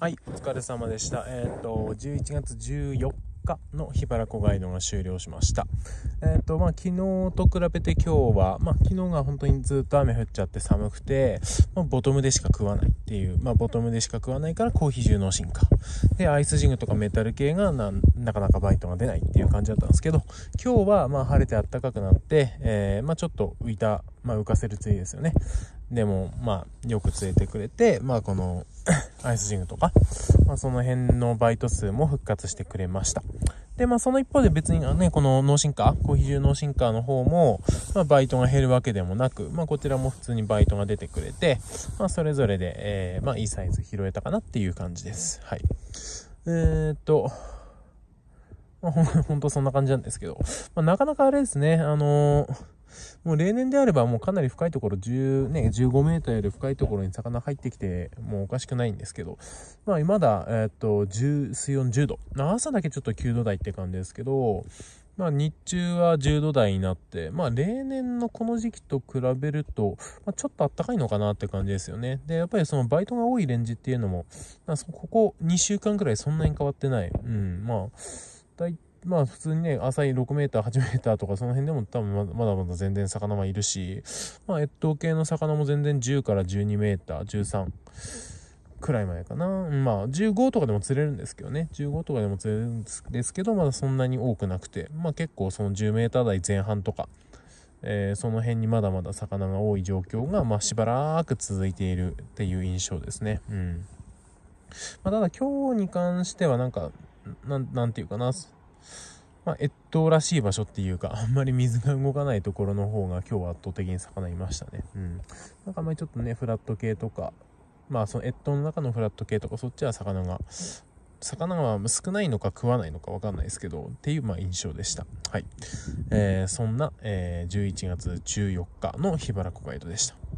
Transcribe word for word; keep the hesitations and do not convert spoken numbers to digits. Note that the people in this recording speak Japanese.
はい、お疲れ様でした。えっ、ー、と、じゅういちがつじゅうよっかの桧原湖ガイドが終了しました。えっ、ー、と、まあ、昨日と比べて今日は、まあ、昨日が本当にずっと雨降っちゃって寒くて、まあ、ボトムでしか食わないっていう、まあ、ボトムでしか食わないからコーヒー重脳進化。で、アイスジグとかメタル系がな、なかなかバイトが出ないっていう感じだったんですけど、今日は、まあ、晴れて暖かくなって、えー、まあ、ちょっと浮いた、まあ、浮かせる釣りですよね。でも、まあ、よく釣れてくれて、まあ、この、アイスジグとか、まあ、その辺のバイト数も復活してくれました。で、まあ、その一方で別にね、この脳進化、コーヒー重脳進化の方も、まあ、バイトが減るわけでもなく、まあ、こちらも普通にバイトが出てくれて、まあ、それぞれで、えー、まあ、いいサイズ拾えたかなっていう感じです。はい。えーっと、まあ、ほん、ほんとそんな感じなんですけど、まあ、なかなかあれですね、あのー、もう例年であればもうかなり深いところ、じゅうね、じゅうごメーターより深いところに魚入ってきてもうおかしくないんですけど、まあまだ、えー、っと、じゅう、水温じゅうど。朝だけちょっときゅうど台って感じですけど、まあ日中はじゅうど台になって、まあ例年のこの時期と比べると、まあ、ちょっと暖かいのかなって感じですよね。で、やっぱりそのバイトが多いレンジっていうのも、まあ、ここにしゅうかんくらいそんなに変わってない。うん、まあ、だいまあ普通にね、浅いろくメーター、はちメーターとかその辺でも多分まだまだ全然魚はいるし、まあ越冬系の魚も全然じゅうからじゅうにメーター、じゅうさんくらい前かな。まあじゅうごとかでも釣れるんですけどね。じゅうごとかでも釣れるんですけど、まだそんなに多くなくて、まあ結構そのじゅうメーター台前半とか、えー、その辺にまだまだ魚が多い状況が、まあしばらく続いているっていう印象ですね。うん。まあただ今日に関してはなんか、なん、なんていうかな。まあ、越冬らしい場所っていうか、あんまり水が動かないところの方が今日は圧倒的に魚いましたね。うん。なんかあんまりちょっとね、フラット系とか、まあその越冬の中のフラット系とか、そっちは魚が、魚は少ないのか食わないのかわかんないですけど、っていうまあ印象でした。はい。えー、そんな、えー、じゅういちがつじゅうよっかの桧原湖ガイドでした。